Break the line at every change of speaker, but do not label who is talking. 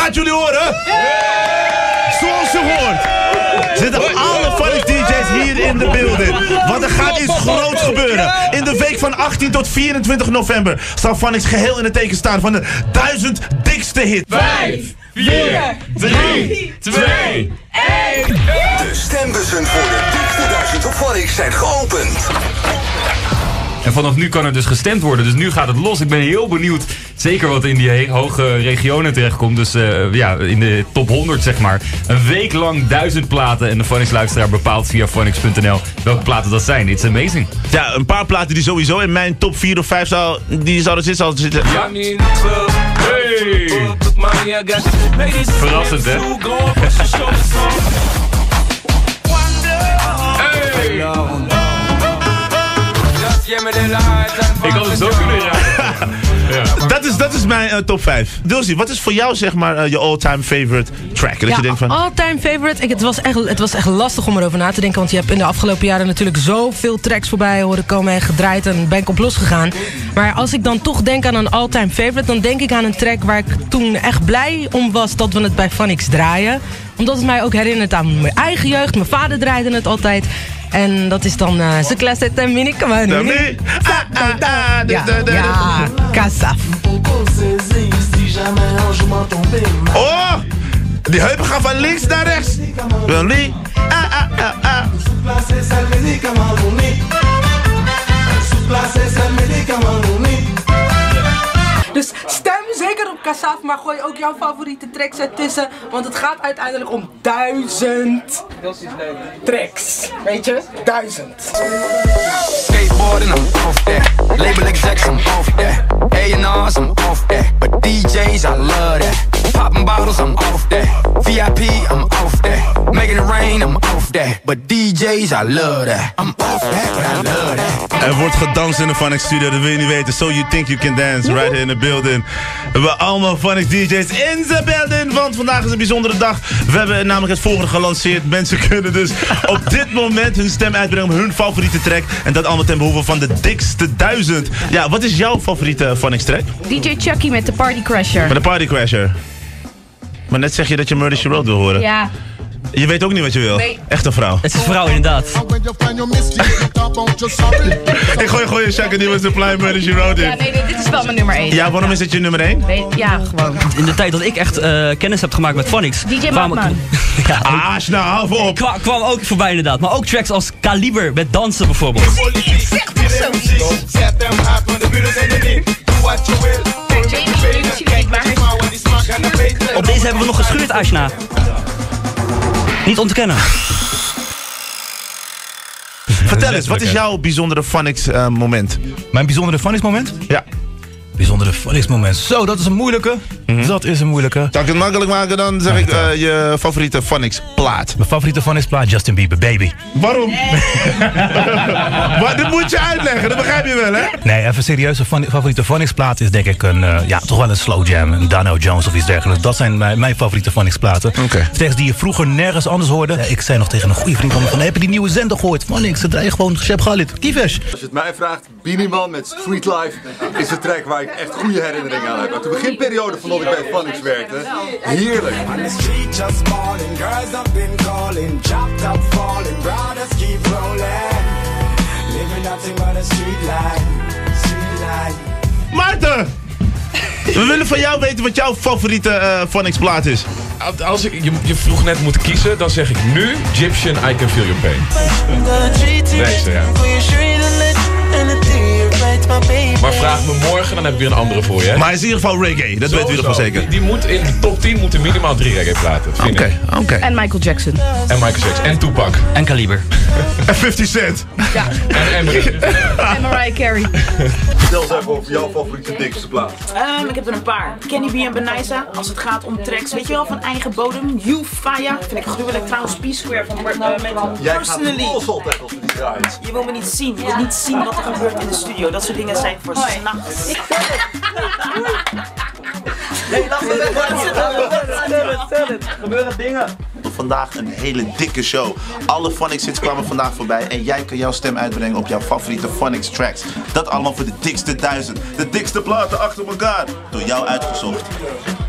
Laat jullie horen. Zoals je hoort. Zitten alle Phonics DJ's hier in de building. Want er gaat iets groots gebeuren. In de week van 18 tot 24 november zal Phonics geheel in het teken staan van de 1000 dikste hits.
5, 4, 3, 2, 1.
De stembussen voor de dikste 1000 op Phonics zijn geopend.
En vanaf nu kan er dus gestemd worden. Dus nu gaat het los. Ik ben heel benieuwd. Zeker wat in die hoge regionen terechtkomt. Dus ja, in de top 100 zeg maar. Een week lang 1000 platen. En de Phonics luisteraar bepaalt via phonics.nl welke platen dat zijn. It's amazing.
Ja, een paar platen die sowieso in mijn top 4 of 5 zouden zitten.
Ja. Hey. Verrassend, hè? Hey. Ik had het zo kunnen raden. Ja.
Dat is mijn top 5. Dulcie, wat is voor jou zeg maar je all-time favorite track? Dat
ja,
je denkt van...
all-time favorite. Het was echt lastig om erover na te denken. Want je hebt in de afgelopen jaren natuurlijk zoveel tracks voorbij horen komen en gedraaid. En ben ik op losgegaan. Maar als ik dan toch denk aan een all-time favorite, dan denk ik aan een track waar ik toen echt blij om was dat we het bij Phonics draaien. Omdat het mij ook herinnert aan mijn eigen jeugd. Mijn vader draaide het altijd. En dat is dan ze Classe en Mini Kamani. Ja, Kasaf.
Oh! Die heupen gaan van links naar rechts.
Dus stem zeker op Kasaf, maar gooi ook jouw favoriete tracks ertussen. Want het gaat uiteindelijk om 1000 tracks. Weet je? 1000.
Skateboarding, I'm off that. Label execs, I'm off that. A&Rs, I'm off that. But DJs, I love that. Popping bottles, I'm off that. VIP, I'm off that. Making it rain, I'm off that. But DJs, I love that. I'm off that, but I love that.
Er wordt gedanst in de Phonics studio, dat wil je niet weten. So you think you can dance, right here in the building. We hebben allemaal Phonics DJ's in the building, want vandaag is een bijzondere dag. We hebben namelijk het volgende gelanceerd. Mensen kunnen dus op dit moment hun stem uitbrengen op hun favoriete track. En dat allemaal ten behoeve van de dikste 1000. Ja, wat is jouw favoriete Phonics track?
DJ Chucky met de Party Crasher.
Met de Party Crasher. Maar net zeg je dat je Murder She Wrote wil horen.
Ja.
Je weet ook niet wat je wil.
Nee.
Echt een vrouw.
Het is een vrouw inderdaad.
Ik gooi een Shaka die was de Fly Murder She Wrote in.
Ja, nee, dit is wel mijn nummer 1.
Ja, waarom is het je nummer 1?
Nee, ja, gewoon.
In de tijd dat ik echt kennis heb gemaakt met Phonics.
DJ Madman.
Ja,
nou, hou op.
Kwam ook voorbij inderdaad. Maar ook tracks als Kaliber met dansen bijvoorbeeld.
Zeg toch zoiets.
Op deze hebben we nog geschuurd, Ashna. Niet ontkennen.
Vertel eens, wat is jouw bijzondere Phonics moment?
Mijn bijzondere Phonics moment?
Ja.
Bijzondere Phonics moment. Zo, dat is een moeilijke. Dat is een moeilijke.
Zal ik het makkelijk maken, dan zeg ik je favoriete Phonics plaat.
Mijn favoriete Phonics plaat, Justin Bieber, Baby.
Waarom? Maar dit moet je uitleggen, dat begrijp je wel, hè?
Nee, even serieus. Een favoriete Phonics plaat is denk ik toch wel een slow jam. Een Dano Jones of iets dergelijks. Dat zijn mijn favoriete Phonics platen.
Okay.
Tracks die je vroeger nergens anders hoorde. Ik zei nog tegen een goede vriend van heb je die nieuwe zender gehoord? Phonics, ze draaien gewoon Shep Khalid, Kivesh.
Als je het mij vraagt, Beenie Man met Street Life is een track waar ik echt goede herinneringen aan heb. Uit de beginperiode van dat ik bij Phonics werkte. Heerlijk.
Maarten! We willen van jou weten wat jouw favoriete Phonics plaat is.
Als je vroeg net moet kiezen, dan zeg ik nu Egyptian, I Can Feel Your Pain. Deze, ja. Maar vraag me morgen, dan heb ik weer een andere voor je. Hè?
Maar hij is in ieder geval reggae, dat weten we nog wel zeker.
Die moet in de top 10 moeten minimaal 3 reggae platen.
Oké.
En Michael Jackson.
En Michael Jackson. En Tupac.
En Kaliber.
En 50 Cent.
Ja.
En
Mariah Carey.
Vertel eens even over jouw favoriete dikste plaat.
Ik heb er een paar. Kenny B en Benaiza, als het gaat om tracks, weet je wel, van eigen bodem. You Fire, vind ik gruwelijk. Trouwens, P-Square van
Jij gaat los altijd als we die draaien.
Je wil me niet zien, je wil niet zien wat er gebeurt in de studio. Dat soort dingen zijn voor s'nachts.
Nee, laat het.
Gebeuren dingen. Vandaag een hele dikke show. Alle Phonics hits kwamen vandaag voorbij en jij kan jouw stem uitbrengen op jouw favoriete Phonics tracks. Dat allemaal voor de dikste 1000. De dikste platen achter elkaar. Door jou uitgezocht.